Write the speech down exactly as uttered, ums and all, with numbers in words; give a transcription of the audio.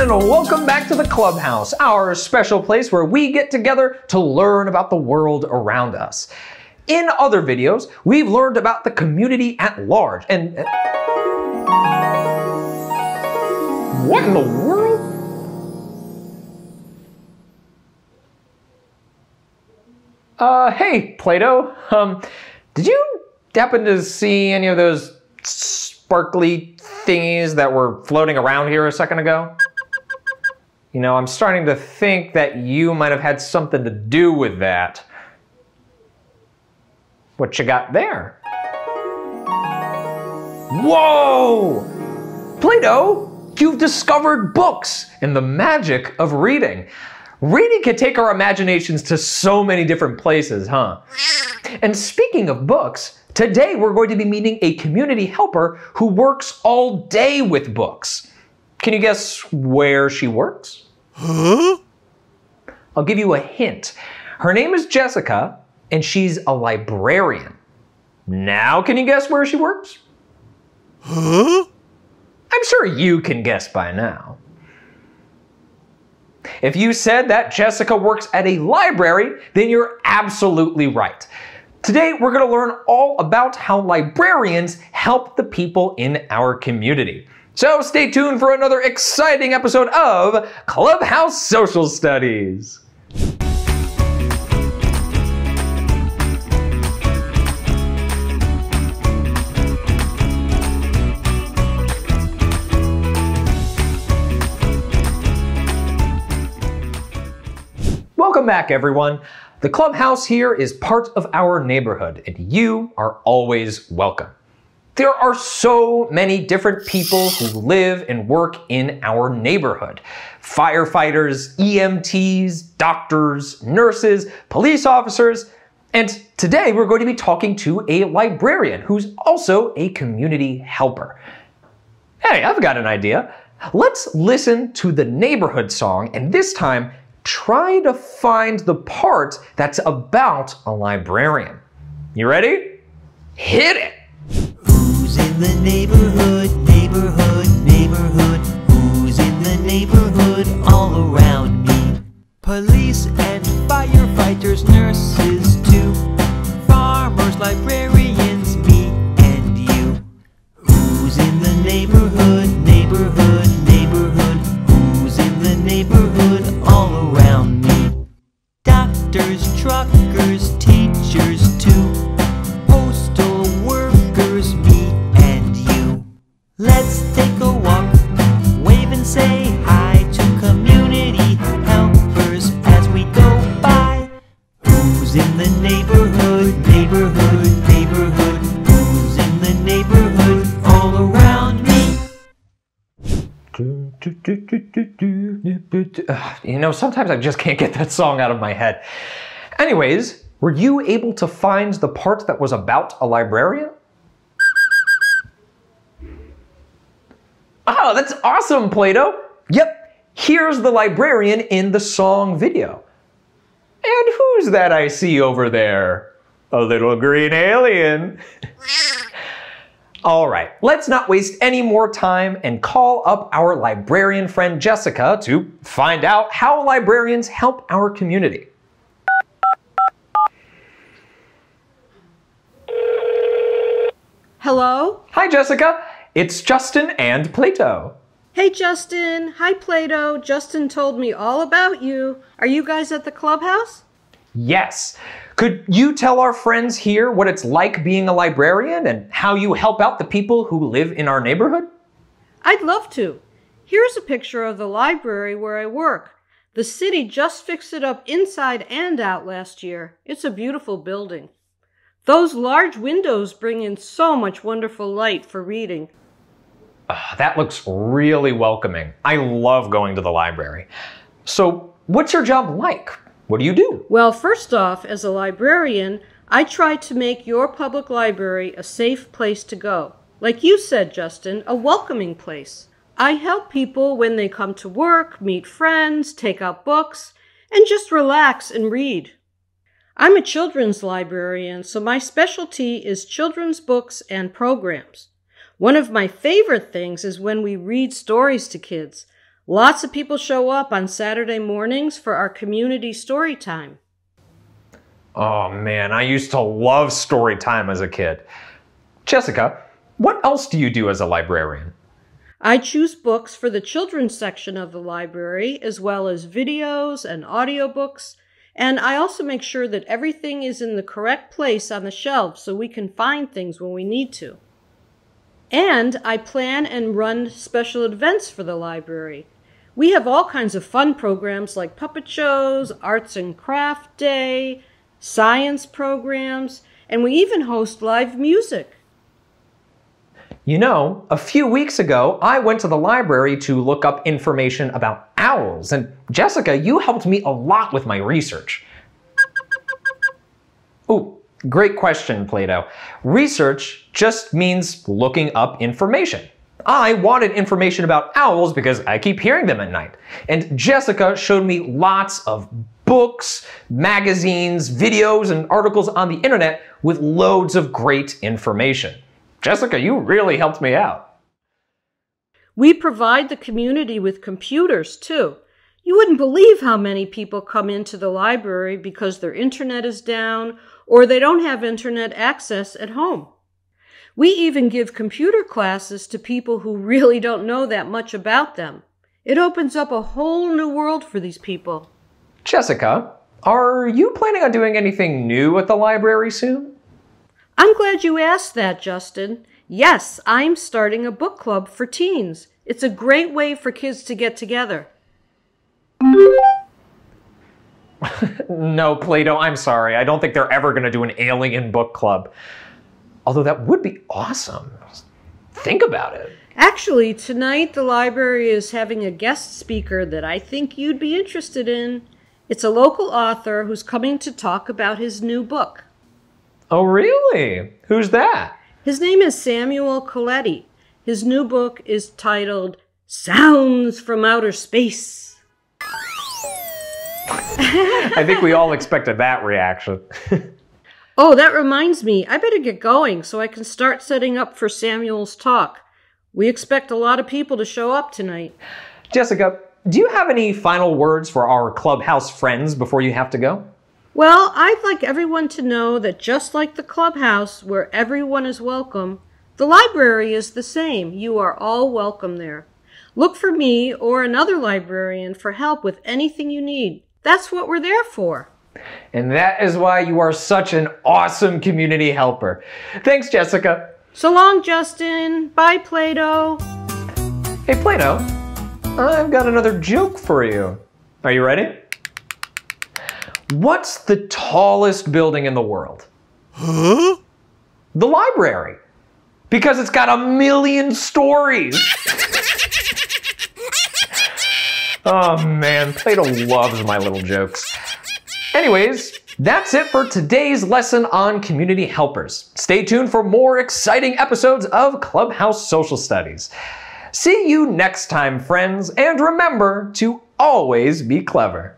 and welcome back to the Clubhouse, our special place where we get together to learn about the world around us. In other videos, we've learned about the community at large, and... What in the world? Uh, hey, Plato. Um, did you happen to see any of those sparkly thingies that were floating around here a second ago? You know, I'm starting to think that you might have had something to do with that. What you got there? Whoa! Plato, you've discovered books and the magic of reading. Reading can take our imaginations to so many different places, huh? And speaking of books, today we're going to be meeting a community helper who works all day with books. Can you guess where she works? Huh? I'll give you a hint. Her name is Jessica, and she's a librarian. Now can you guess where she works? Huh? I'm sure you can guess by now. If you said that Jessica works at a library, then you're absolutely right. Today, we're going to learn all about how librarians help the people in our community. So stay tuned for another exciting episode of Clubhouse Social Studies. Welcome back, everyone. The Clubhouse here is part of our neighborhood, and you are always welcome. There are so many different people who live and work in our neighborhood. Firefighters, E M Ts, doctors, nurses, police officers, and today we're going to be talking to a librarian who's also a community helper. Hey, I've got an idea. Let's listen to the neighborhood song, and this time, try to find the part that's about a librarian. You ready? Hit it! Who's in the neighborhood, neighborhood, neighborhood? Who's in the neighborhood all around me? Police and firefighters, nurses too. Farmers, librarians, me and you. Who's in the neighborhood, neighborhood, neighborhood? Who's in the neighborhood all around me? Doctors, truckers, teachers too. Postal workers, me and you. Let's take a walk, wave and say hi to community helpers as we go by. Who's in the neighborhood, neighborhood, neighborhood? Who's in the neighborhood all around me? You know, sometimes I just can't get that song out of my head. Anyways, were you able to find the part that was about a librarian? Oh, that's awesome, Plato. Yep, here's the librarian in the song video. And who's that I see over there? A little green alien. All right, let's not waste any more time and call up our librarian friend Jessica to find out how librarians help our community. Hello? Hi, Jessica. It's Justin and Plato. Hey, Justin. Hi, Plato. Justin told me all about you. Are you guys at the Clubhouse? Yes. Could you tell our friends here what it's like being a librarian and how you help out the people who live in our neighborhood? I'd love to. Here's a picture of the library where I work. The city just fixed it up inside and out last year. It's a beautiful building. Those large windows bring in so much wonderful light for reading. Uh, that looks really welcoming. I love going to the library. So, what's your job like? What do you do? Well, first off, as a librarian, I try to make your public library a safe place to go. Like you said, Justin, a welcoming place. I help people when they come to work, meet friends, take out books, and just relax and read. I'm a children's librarian, so my specialty is children's books and programs. One of my favorite things is when we read stories to kids. Lots of people show up on Saturday mornings for our community story time. Oh man, I used to love story time as a kid. Jessica, what else do you do as a librarian? I choose books for the children's section of the library, as well as videos and audiobooks, and I also make sure that everything is in the correct place on the shelves so we can find things when we need to. And I plan and run special events for the library. We have all kinds of fun programs like puppet shows, arts and craft day, science programs, and we even host live music. You know, a few weeks ago, I went to the library to look up information about owls, and Jessica, you helped me a lot with my research. Ooh, great question, Plato. Research just means looking up information. I wanted information about owls because I keep hearing them at night. And Jessica showed me lots of books, magazines, videos, and articles on the internet with loads of great information. Jessica, you really helped me out. We provide the community with computers, too. You wouldn't believe how many people come into the library because their internet is down or they don't have internet access at home. We even give computer classes to people who really don't know that much about them. It opens up a whole new world for these people. Jessica, are you planning on doing anything new at the library soon? I'm glad you asked that, Justin. Yes, I'm starting a book club for teens. It's a great way for kids to get together. No, Plato, I'm sorry. I don't think they're ever going to do an alien book club. Although that would be awesome. Think about it. Actually, tonight the library is having a guest speaker that I think you'd be interested in. It's a local author who's coming to talk about his new book. Oh, really? Who's that? His name is Samuel Coletti. His new book is titled Sounds from Outer Space. I think we all expected that reaction. Oh, that reminds me. I better get going so I can start setting up for Samuel's talk. We expect a lot of people to show up tonight. Jessica, do you have any final words for our clubhouse friends before you have to go? Well, I'd like everyone to know that just like the clubhouse, where everyone is welcome, the library is the same. You are all welcome there. Look for me or another librarian for help with anything you need. That's what we're there for. And that is why you are such an awesome community helper. Thanks, Jessica. So long, Justin. Bye, Plato. Hey, Plato, I've got another joke for you. Are you ready? What's the tallest building in the world? Huh? The library. Because it's got a million stories. Oh man, Plato loves my little jokes. Anyways, that's it for today's lesson on community helpers. Stay tuned for more exciting episodes of Clubhouse Social Studies. See you next time, friends, and remember to always be clever.